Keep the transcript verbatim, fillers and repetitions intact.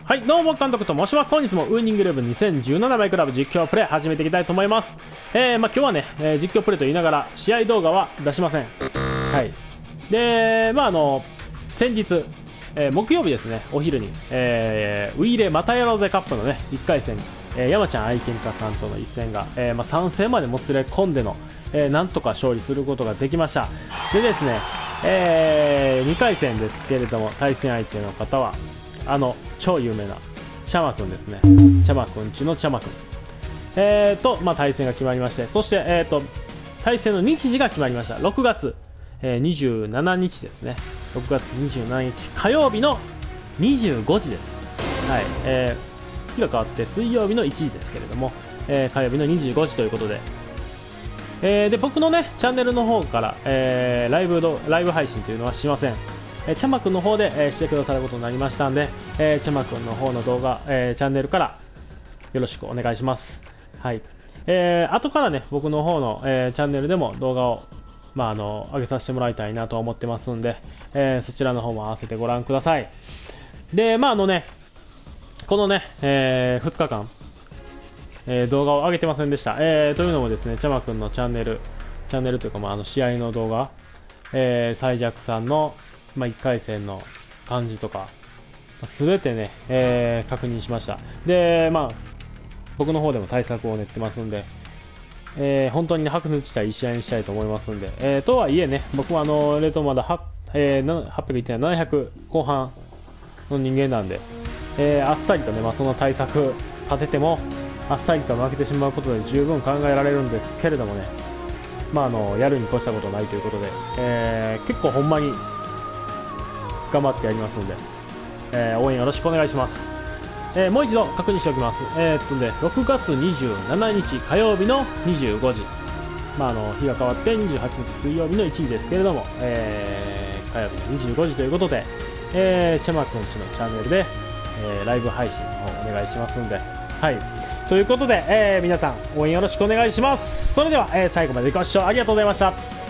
はい、どうも、監督と申します。本日もウイニングイレブンにせんじゅうななマイクラブ実況プレイ始めていきたいと思います。えー、まあ今日はね、えー実況プレイと言いながら、試合動画は出しません。はい。で、まああの、先日、えー木曜日ですね、お昼に、えーウィーレまたやろうぜカップのね、いっかい戦、えー山ちゃん愛犬家さんとの一戦が、えーまあ、さん戦までもつれ込んでの、えーなんとか勝利することができました。でですね、えーにかい戦ですけれども、対戦相手の方は、あの超有名なチャマくんですね。チャマくんちのチャマくん、えーと、まあ、対戦が決まりまして、そして、えーと対戦の日時が決まりました。ろくがつ、えー、にじゅうしちにちですね。ろくがつにじゅうしちにち火曜日のにじゅうごじです。はい、えー、日が変わって水曜日のいちじですけれども、えー、火曜日のにじゅうごじということで、えー、で僕のねチャンネルの方から、えー、ライブどライブ配信というのはしません。えー、チャマくんの方で、えー、してくださることになりましたんで、えー、チャマくんの方の動画、えー、チャンネルからよろしくお願いします。はい。えー、後からね僕の方の、えー、チャンネルでも動画をまああの上げさせてもらいたいなと思ってますんで、えー、そちらの方も合わせてご覧ください。でまああのねこのね、えー、ふつかかん、えー、動画を上げてませんでした。えー、というのもですね、チャマくんのチャンネル、チャンネルというか、まあ、あの試合の動画、えー、最弱さんの、まあ、いっかい戦の感じとか、すべてね、えー、確認しました。で、まあ、僕の方でも対策を練ってますんで、えー、本当に、ね、白熱したいい試合にしたいと思いますんで、えー、とはいえね、僕はあのレートまだは、えー、はっぴゃくいってないななひゃく後半の人間なんで、えー、あっさりとね、まあ、その対策立てても、あっさりと負けてしまうことで十分考えられるんですけれどもね、まあ、あのやるに越したことないということで、えー、結構ほんまに頑張ってやりますので、えー、応援よろしくお願いします。えー、もう一度確認しておきます。えー、っとね、ろくがつにじゅうしちにち火曜日のにじゅうごじ、まあ、あの日が変わってにじゅうはちにち水曜日のいちじですけれども、えー、火曜日のにじゅうごじということで、えー、チャマくんちのチャンネルで、えー、ライブ配信の方お願いしますんで、はい。ということで、えー、皆さん応援よろしくお願いします。それでは、えー、最後までご視聴ありがとうございました。